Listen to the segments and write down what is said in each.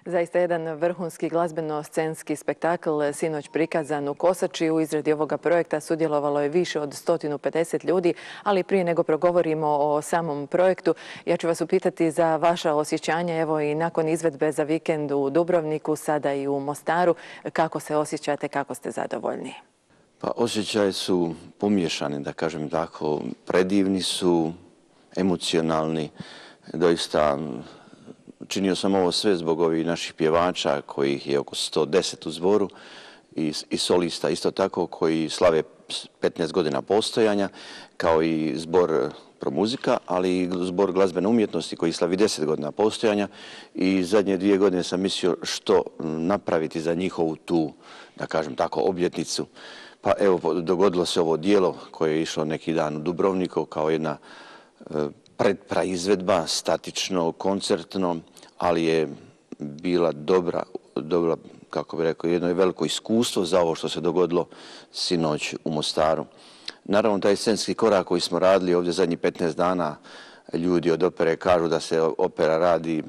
Zaista jedan vrhunski glazbeno-scenski spektakl sinoć prikazan u Kosači. U izradi ovoga projekta sudjelovalo je više od 150 ljudi, ali prije nego progovorimo o samom projektu, ja ću vas upitati za vaša osjećanja, evo i nakon izvedbe za vikend u Dubrovniku, sada i u Mostaru. Kako se osjećate, kako ste zadovoljni? Pa osjećaji su pomiješani, da kažem tako, predivni su, emocionalni, doista. Činio sam ovo sve zbog ovih naših pjevača, kojih je oko 110 u zboru, i solista isto tako, koji slave 15 godina postojanja, kao i zbor Promuzika, ali i zbor glazbene umjetnosti koji slavi 10 godina postojanja. I zadnje 2 godine sam mislio što napraviti za njihovu tu, da kažem tako, obljetnicu. Pa evo, dogodilo se ovo djelo koje je išlo neki dan u Dubrovniku kao jedna predpraizvedba, statično, koncertno, ali je bila dobra, kako bi rekao, jedno je veliko iskustvo za ovo što se dogodilo sinoć u Mostaru. Naravno, taj scenski korak koji smo radili ovdje zadnjih 15 dana, ljudi od opere kažu da se opera radi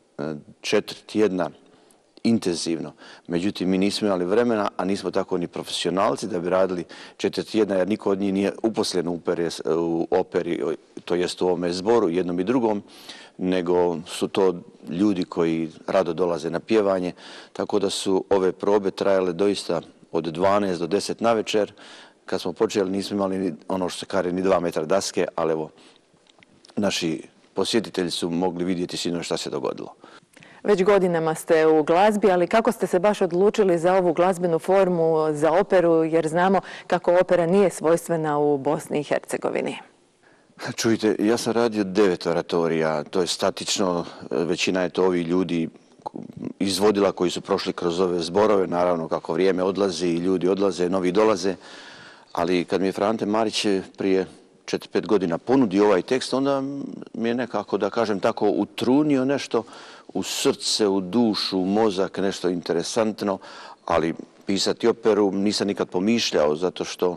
4 tjedna intenzivno. Međutim, mi nismo imali vremena, a nismo tako ni profesionalci da bi radili 4 tjedna, jer niko od njih nije uposlen u operi, to jest u ovome zboru, jednom i drugom, nego su to ljudi koji rado dolaze na pjevanje, tako da su ove probe trajale doista od 12 do 10 navečer. Kad smo počeli nismo imali ono što se kaže ni 2 metra daske, ali evo, naši posjetitelji su mogli vidjeti sinoć šta se dogodilo. Već godinama ste u glazbi, ali kako ste se baš odlučili za ovu glazbenu formu, za operu, jer znamo kako opera nije svojstvena u Bosni i Hercegovini? Čujte, ja sam radio 9 oratorija, to je statično, većina je to ovi ljudi izvodila koji su prošli kroz ove zborove, naravno kako vrijeme odlazi i ljudi odlaze, novi dolaze, ali kad mi je Frante Marić prije 4-5 godina ponudio ovaj tekst, onda mi je nekako, da kažem tako, utrunio nešto u srce, u dušu, u mozak, nešto interesantno, ali pisati operu nisam nikad pomišljao, zato što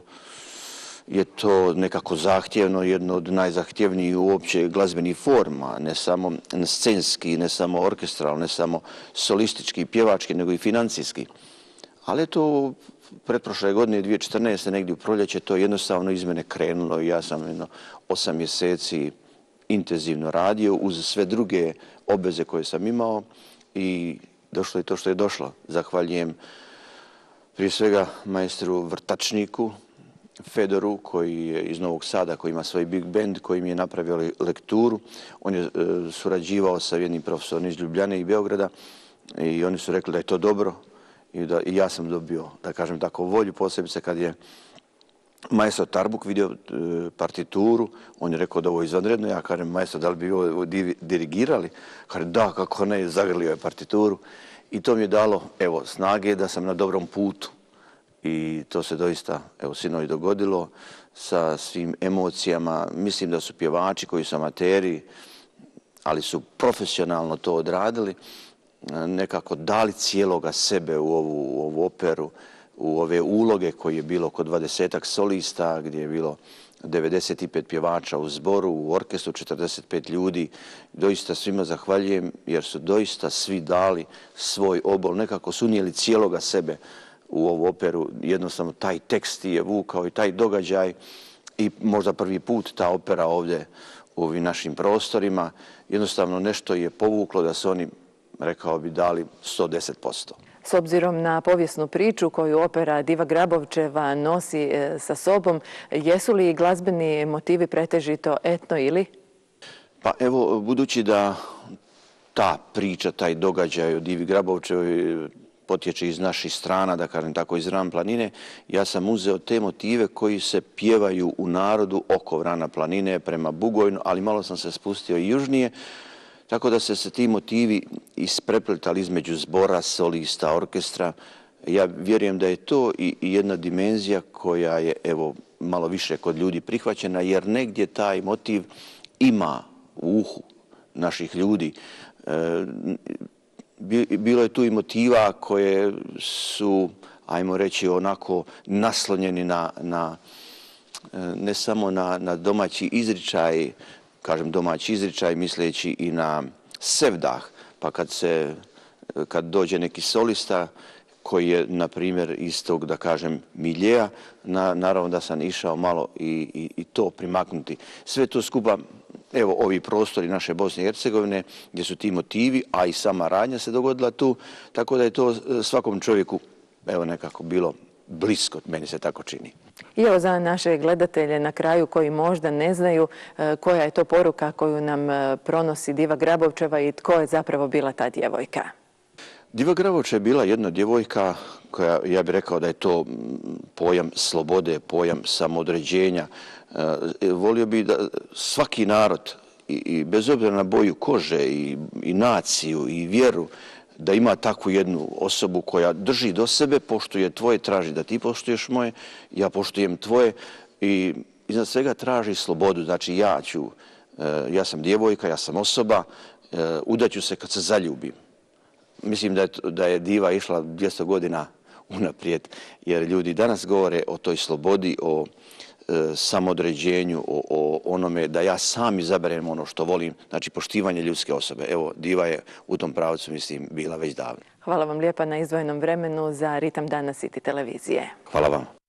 je to nekako zahtjevno, jedno od najzahtjevnijih uopće glazbenih forma, ne samo scenski, ne samo orkestralno, ne samo solistički, pjevački, nego i financijski. Ali to pretprošle godine, 2014. negdje u proljeće, to je jednostavno iz mene krenulo i ja sam 8 mjeseci intenzivno radio uz sve druge obveze koje sam imao i došlo je to što je došlo. Zahvaljujem prije svega majstru Vrtačniku, Fedoru, koji je iz Novog Sada, koji ima svoj big band, koji mi je napravio lekturu. On je surađivao sa jednim profesorom iz Ljubljane i Beograda i oni su rekli da je to dobro i ja sam dobio, da kažem tako, volju, posebice kad je maestro Tarbuk vidio partituru. On je rekao da ovo je izvanredno. Ja kažem, maestro, da li bi ovo dirigirali? Kaže, da, kako ne, zagrlio je partituru. I to mi je dalo, evo, snage da sam na dobrom putu. I to se doista, evo, sinoć dogodilo sa svim emocijama. Mislim da su pjevači koji su amateri, ali su profesionalno to odradili, nekako dali cijeloga sebe u ovu operu, u ove uloge koje je bilo oko 20-ak solista, gdje je bilo 95 pjevača u zboru, u orkestru 45 ljudi. Doista svima zahvaljujem jer su doista svi dali svoj obol, nekako su unijeli cijeloga sebe u ovu operu. Jednostavno taj tekst je vukao i taj događaj i možda prvi put ta opera ovdje u ovim našim prostorima. Jednostavno nešto je povuklo da su oni, rekao bi, dali 110%. S obzirom na povijesnu priču koju opera Diva Grabovčeva nosi sa sobom, jesu li glazbeni motivi pretežito etno ili? Pa evo, budući da ta priča, taj događaj o Divi Grabovčevoj potječe iz naših strana, da kažem tako, iz Ran planine, ja sam uzeo te motive koji se pjevaju u narodu oko Vrana planine prema Bugojnu, ali malo sam se spustio i južnije, tako da se ti motivi isprepletali između zbora, solista, orkestra. Ja vjerujem da je to i jedna dimenzija koja je, evo, malo više kod ljudi prihvaćena, jer negdje taj motiv ima u uhu naših ljudi. Bilo je tu i motiva koje su, ajmo reći, onako naslonjeni ne samo na domaći izričaj, kažem domaći izričaj, misleći i na sevdah, pa kad se kad dođe neki solista koji je, na primjer, iz tog, da kažem, miljeja, naravno da sam išao malo i to primaknuti. Sve to skupa, evo, ovi prostori naše Bosne i Hercegovine, gdje su ti motivi, a i sama radnja se dogodila tu, tako da je to svakom čovjeku, evo, nekako bilo blisko, meni se tako čini. I evo za naše gledatelje na kraju koji možda ne znaju koja je to poruka koju nam pronosi Diva Grabovčeva i tko je zapravo bila ta djevojka. Diva Grabovčeva je bila jedna djevojka koja, ja bih rekao da je to pojam slobode, pojam samoodređenja. Volio bih da svaki narod, i bez obzira na boju kože, i naciju, i vjeru, da ima takvu jednu osobu koja drži do sebe, poštuje tvoje, traži da ti poštuješ moje, ja poštujem tvoje i iznad svega traži slobodu. Znači ja sam djevojka, ja sam osoba, udaću se kad se zaljubim. Mislim da je Diva išla 200 godina unaprijed, jer ljudi danas govore o toj slobodi, o samoodređenju, o onome da ja sam izaberem ono što volim, znači poštivanje ljudske osobe. Evo, Diva je u tom pravcu, mislim, bila već davno. Hvala vam lijepa na izdvojenom vremenu za Ritam dana City televizije. Hvala vam.